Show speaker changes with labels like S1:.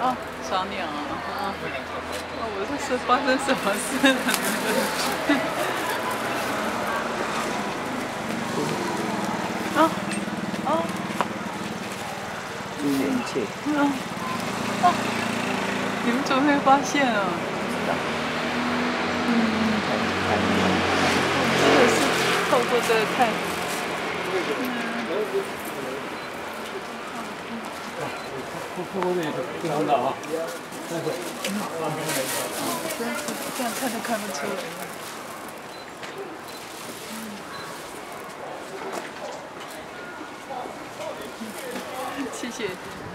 S1: 哦，小鸟啊，哦，我这是发生什么事了？哦哦，
S2: 注意一切。
S1: 哦，你们怎么会发现啊？真的是透过这个看。
S3: 透过这里不知道啊。
S1: 真是这样看都看不出来。谢谢。